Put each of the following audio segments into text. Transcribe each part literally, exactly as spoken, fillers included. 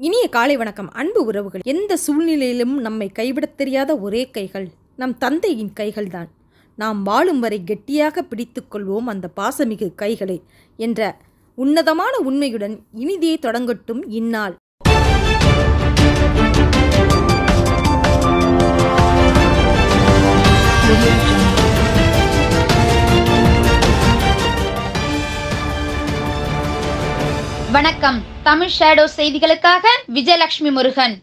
இனிய காலை வணக்கம் அன்பு உறவுகள். எந்த சூழ்நிலையிலும் நம்மை கைவிடத் தெரியாத ஒரே கைகள் நம் தந்தையின் கைகள்தான். நாம் வாழும் வரை கெட்டியாக பிடித்து கொள்வோம் அந்த பாசமிகு கைகளை என்ற உன்னதமான உண்மையுடன் இனிதே தொடங்கட்டும் இந்நாள். வணக்கம். தமிழ் ஷேடோஸ் செய்திகளுக்காக விஜயலட்சுமி முருகன்.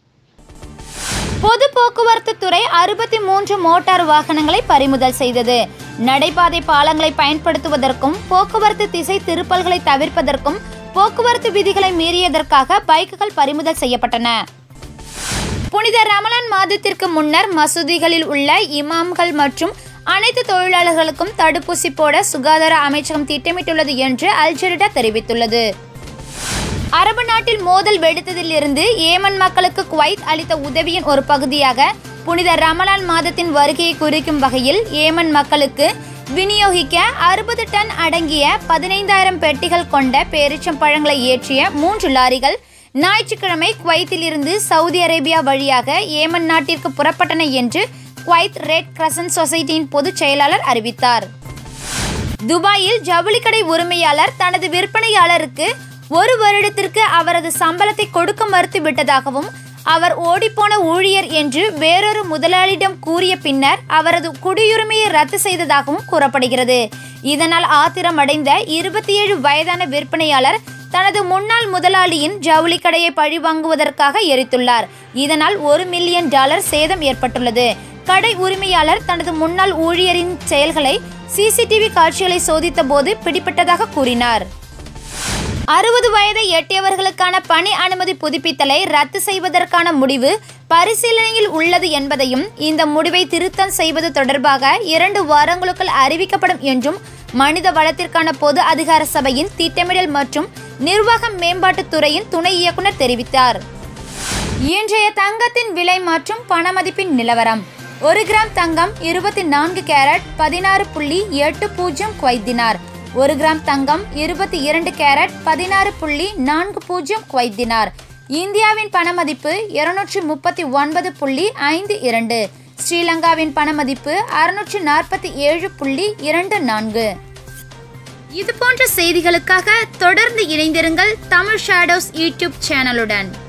பொது போக்குவரத்து துறை அறுபத்தி மூன்று மோட்டார் வாகனங்களை பறிமுதல் செய்தது. நடைபாதை பாலங்களை பயன்படுத்துவதற்கும் போக்குவரத்து திசை திருப்பல்களை தவிர்ப்பதற்கும் போக்குவரத்து விதிகளை மீறியதற்காக பைக்குகள் பறிமுதல் செய்யப்பட்டன. புனித ரமலான் மாதத்திற்கு முன்னர் மசூதிகளில் உள்ள இமாம்கள் மற்றும் அனைத்து தொழிலாளர்களுக்கும் தடுப்பூசி போட சுகாதார அமைச்சகம் திட்டமிட்டுள்ளது என்று அல்ஜெரிடா தெரிவித்துள்ளது. அரபு நாட்டில் மோதல் வெடித்ததிலிருந்து ஏமன் மக்களுக்கு குவைத் அளித்த உதவியின் ஒரு பகுதியாக புனித ரமலான் மாதத்தின் வருகையை குறிக்கும் வகையில் ஏமன் மக்களுக்கு விநியோகிக்க அறுபது டன் அடங்கிய பதினைந்தாயிரம் பெட்டிகள் கொண்ட பேரிச்சம் பழங்களை ஏற்றிய மூன்று லாரிகள் ஞாயிற்றுக்கிழமை குவைத்திலிருந்து சவுதி அரேபியா வழியாக ஏமன் நாட்டிற்கு புறப்பட்டன என்று குவைத் ரெட் கிரசன்ட் சொசைட்டியின் பொதுச் செயலாளர் அறிவித்தார். துபாயில் ஜவுளிக்கடை உரிமையாளர் தனது விற்பனையாளருக்கு ஒரு வருடத்திற்கு அவரது சம்பளத்தை கொடுக்க மறுத்து விட்டதாகவும் அவர் ஓடிப்போன ஊழியர் என்று வேறொரு முதலாளியிடம் கூறிய பின்னர் அவரது குடியுரிமையை ரத்து செய்ததாகவும் கூறப்படுகிறது. இதனால் ஆத்திரமடைந்த இருபத்தி ஏழு வயதான விற்பனையாளர் தனது முன்னாள் முதலாளியின் ஜவுளிக்கடையை பழிவாங்குவதற்காக எரித்துள்ளார். இதனால் ஒரு மில்லியன் டாலர் சேதம் ஏற்பட்டுள்ளது. கடை உரிமையாளர் தனது முன்னாள் ஊழியரின் செயல்களை சிசிடிவி காட்சிகளை சோதித்த போது பிடிபட்டதாக கூறினார். அறுபது வயதை எட்டியவர்களுக்கான பணி அனுமதி புதுப்பித்தலை ரத்து செய்வதற்கான முடிவு பரிசீலனையில் உள்ளது என்பதையும் இந்த முடிவை திருத்தம் செய்வது தொடர்பாக இரண்டு வாரங்களுக்குள் அறிவிக்கப்படும் என்றும் மனித வளத்திற்கான பொது அதிகார சபையின் திட்டமிடல் மற்றும் நிர்வாக மேம்பாட்டுத் துறையின் துணை இயக்குனர் தெரிவித்தார். இன்றைய தங்கத்தின் விலை மற்றும் பணமதிப்பின் நிலவரம். ஒரு கிராம் தங்கம் இருபத்தி நான்கு கேரட் பதினாறு புள்ளி எட்டு பூஜ்ஜியம் குவைத் தினார். ஒரு கிராம் தங்கம் இருபத்தி இரண்டு கேரட் பதினாறு புள்ளி நான்கு பூஜ்ஜியம் குவைத் தினார். இந்தியாவின் பணமதிப்பு இருநூற்றி முப்பத்தி ஒன்பது புள்ளி ஐந்து இரண்டு. ஸ்ரீலங்காவின் பணமதிப்பு அறுநூற்றி நாற்பத்தி ஏழு புள்ளி இரண்டு நான்கு. இது போன்ற செய்திகளுக்காக தொடர்ந்து இணைந்திருங்கள் தமிழ் ஷேடோஸ் யூடியூப் சேனலுடன்.